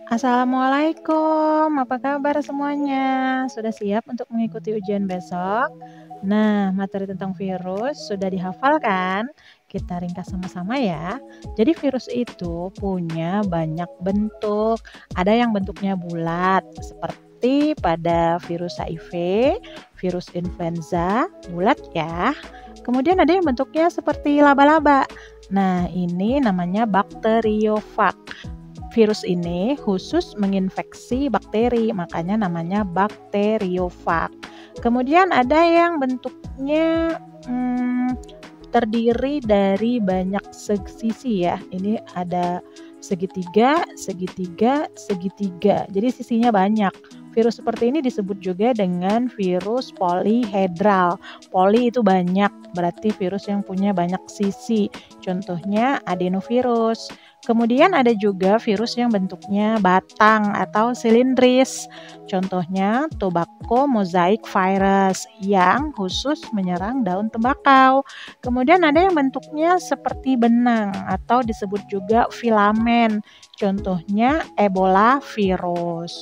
Assalamualaikum, apa kabar semuanya? Sudah siap untuk mengikuti ujian besok? Nah, materi tentang virus sudah dihafal kan? Kita ringkas sama-sama ya. Jadi virus itu punya banyak bentuk. Ada yang bentuknya bulat, seperti pada virus HIV, virus influenza, bulat ya. Kemudian ada yang bentuknya seperti laba-laba. Nah, ini namanya bakteriofag. Virus ini khusus menginfeksi bakteri, makanya namanya bakteriofag. Kemudian ada yang bentuknya terdiri dari banyak sisi ya. Ini ada segitiga, segitiga, segitiga. Jadi sisinya banyak. Virus seperti ini disebut juga dengan virus polihedral. Poli itu banyak, berarti virus yang punya banyak sisi. Contohnya adenovirus. Kemudian ada juga virus yang bentuknya batang atau silindris. Contohnya tobacco mosaic virus yang khusus menyerang daun tembakau. Kemudian ada yang bentuknya seperti benang atau disebut juga filamen. Contohnya Ebola virus.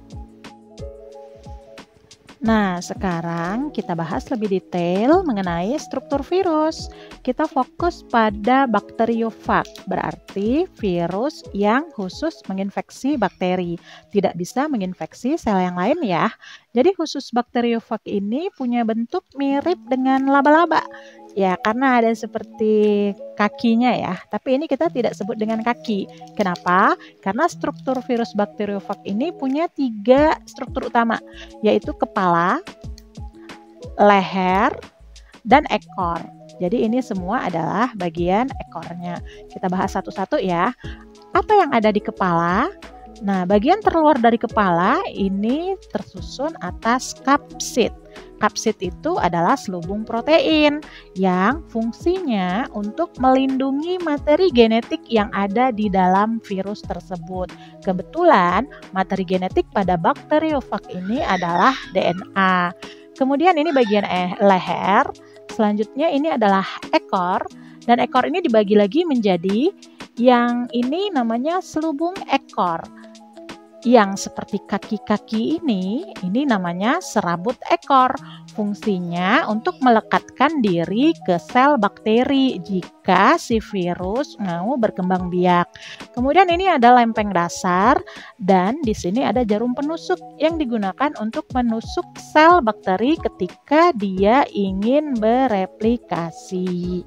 Nah, sekarang kita bahas lebih detail mengenai struktur virus. Kita fokus pada bakteriofag, berarti virus yang khusus menginfeksi bakteri. Tidak bisa menginfeksi sel yang lain ya. Jadi khusus bakteriofag ini punya bentuk mirip dengan laba-laba. Ya, karena ada seperti kakinya ya. Tapi ini kita tidak sebut dengan kaki. Kenapa? Karena struktur virus bakteriofag ini punya 3 struktur utama, yaitu kepala, leher, dan ekor. Jadi ini semua adalah bagian ekornya. Kita bahas satu-satu ya. Apa yang ada di kepala? Nah, bagian terluar dari kepala ini tersusun atas kapsid. Kapsid itu adalah selubung protein yang fungsinya untuk melindungi materi genetik yang ada di dalam virus tersebut. Kebetulan materi genetik pada bakteriofag ini adalah DNA. Kemudian ini bagian leher. Selanjutnya ini adalah ekor. Dan ekor ini dibagi lagi menjadi yang ini namanya selubung ekor. Yang seperti kaki-kaki ini namanya serabut ekor. Fungsinya untuk melekatkan diri ke sel bakteri jika si virus mau berkembang biak. Kemudian ini ada lempeng dasar dan di sini ada jarum penusuk yang digunakan untuk menusuk sel bakteri ketika dia ingin bereplikasi.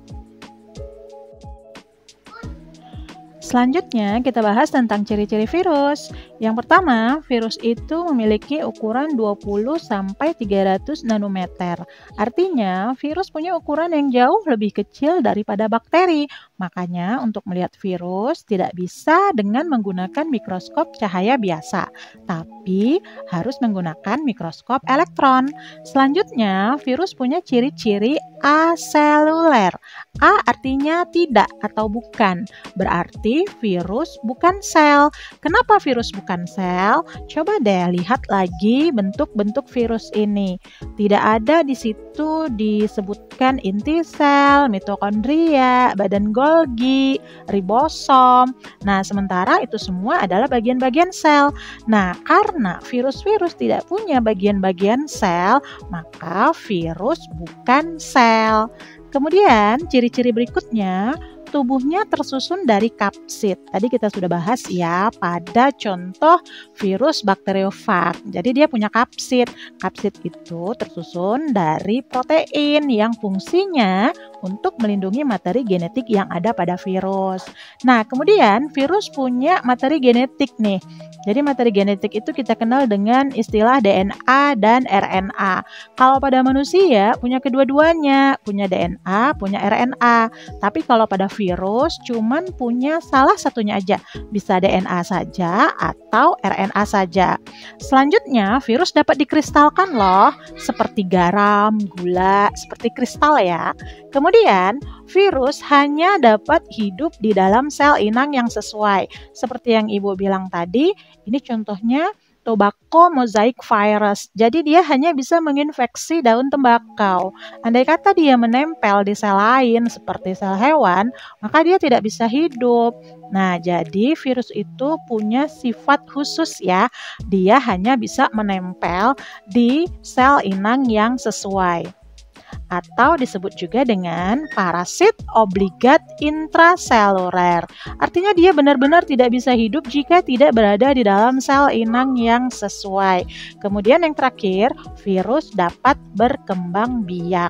Selanjutnya kita bahas tentang ciri-ciri virus. Yang pertama, virus itu memiliki ukuran 20-300 nanometer. Artinya, virus punya ukuran yang jauh lebih kecil daripada bakteri. Makanya, untuk melihat virus tidak bisa dengan menggunakan mikroskop cahaya biasa, tapi harus menggunakan mikroskop elektron. Selanjutnya, virus punya ciri-ciri aseluler. A artinya tidak atau bukan. Berarti virus bukan sel. Kenapa virus bukan sel? Coba deh lihat lagi bentuk-bentuk virus ini. Tidak ada di situ disebutkan inti sel, mitokondria, badan Golgi, ribosom. Nah, sementara itu semua adalah bagian-bagian sel. Nah, karena virus-virus tidak punya bagian-bagian sel, maka virus bukan sel. Kemudian ciri-ciri berikutnya, tubuhnya tersusun dari kapsid. Tadi kita sudah bahas ya pada contoh virus bakteriofag. Jadi dia punya kapsid. Kapsid itu tersusun dari protein yang fungsinya untuk melindungi materi genetik yang ada pada virus. Nah, kemudian virus punya materi genetik nih. Jadi materi genetik itu kita kenal dengan istilah DNA dan RNA. Kalau pada manusia punya kedua-duanya, punya DNA, punya RNA. Tapi kalau pada virus cuman punya salah satunya aja. Bisa DNA saja atau RNA saja. Selanjutnya virus dapat dikristalkan loh, seperti garam, gula, seperti kristal ya. Kemudian virus hanya dapat hidup di dalam sel inang yang sesuai. Seperti yang Ibu bilang tadi, ini contohnya tobacco mosaic virus. Jadi dia hanya bisa menginfeksi daun tembakau. Andai kata dia menempel di sel lain seperti sel hewan, maka dia tidak bisa hidup. Nah, jadi virus itu punya sifat khusus ya. Dia hanya bisa menempel di sel inang yang sesuai, atau disebut juga dengan parasit obligat intraseluler. Artinya dia benar-benar tidak bisa hidup jika tidak berada di dalam sel inang yang sesuai. Kemudian yang terakhir, virus dapat berkembang biak.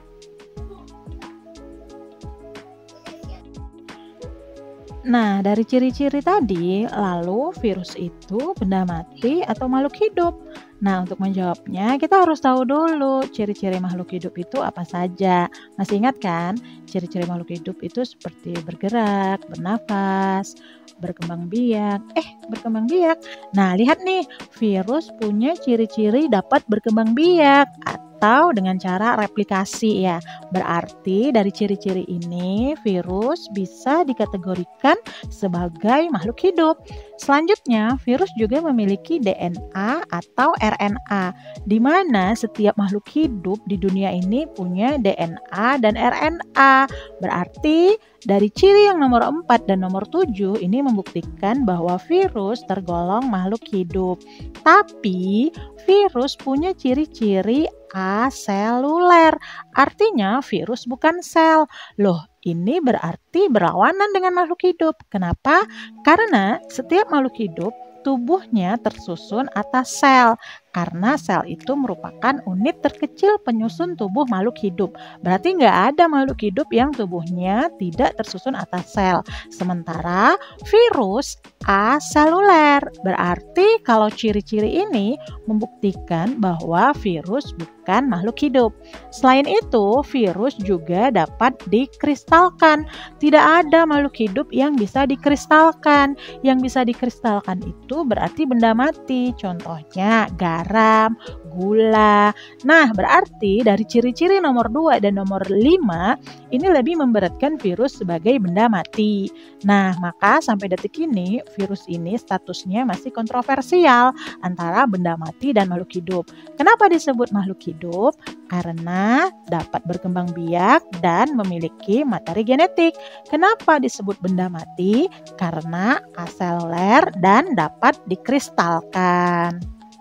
Nah, dari ciri-ciri tadi, lalu virus itu benda mati atau makhluk hidup? Nah, untuk menjawabnya, kita harus tahu dulu ciri-ciri makhluk hidup itu apa saja. Masih ingat kan? Ciri-ciri makhluk hidup itu seperti bergerak, bernafas, berkembang biak. Berkembang biak. Nah, lihat nih, virus punya ciri-ciri dapat berkembang biak atau dengan cara replikasi ya. Berarti dari ciri-ciri ini virus bisa dikategorikan sebagai makhluk hidup. Selanjutnya, virus juga memiliki DNA atau RNA, di mana setiap makhluk hidup di dunia ini punya DNA dan RNA. Berarti dari ciri yang nomor 4 dan nomor 7 ini membuktikan bahwa virus tergolong makhluk hidup. Tapi virus punya ciri-ciri aseluler. Artinya virus bukan sel. Loh, ini berarti berlawanan dengan makhluk hidup. Kenapa? Karena setiap makhluk hidup tubuhnya tersusun atas sel. Karena sel itu merupakan unit terkecil penyusun tubuh makhluk hidup. Berarti nggak ada makhluk hidup yang tubuhnya tidak tersusun atas sel. Sementara virus aseluler. Berarti kalau ciri-ciri ini membuktikan bahwa virus bukan makhluk hidup. Selain itu, virus juga dapat dikristalkan. Tidak ada makhluk hidup yang bisa dikristalkan. Yang bisa dikristalkan itu berarti benda mati. Contohnya garam, gula. Nah, berarti dari ciri-ciri nomor 2 dan nomor 5 ini lebih memberatkan virus sebagai benda mati. Nah, maka sampai detik ini virus ini statusnya masih kontroversial antara benda mati dan makhluk hidup. Kenapa disebut makhluk hidup? Karena dapat berkembang biak dan memiliki materi genetik. Kenapa disebut benda mati? Karena aseluler dan dapat dikristalkan.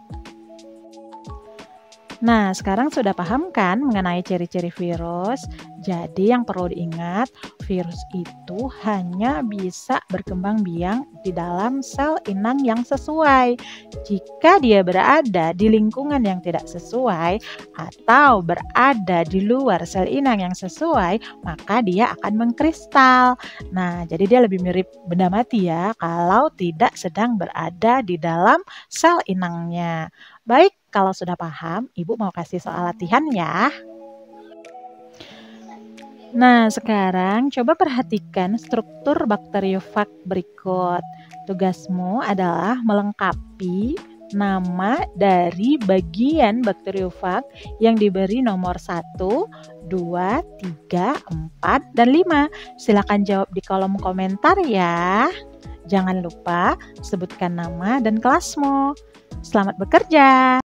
Nah, sekarang sudah paham kan mengenai ciri-ciri virus? Jadi yang perlu diingat, virus itu hanya bisa berkembang biak di dalam sel inang yang sesuai. Jika dia berada di lingkungan yang tidak sesuai atau berada di luar sel inang yang sesuai, maka dia akan mengkristal. Nah, jadi dia lebih mirip benda mati ya kalau tidak sedang berada di dalam sel inangnya. Baik, kalau sudah paham, Ibu mau kasih soal latihan ya. Nah, sekarang coba perhatikan struktur bakteriofag berikut. Tugasmu adalah melengkapi nama dari bagian bakteriofag yang diberi nomor 1, 2, 3, 4, dan 5. Silakan jawab di kolom komentar ya. Jangan lupa sebutkan nama dan kelasmu. Selamat bekerja!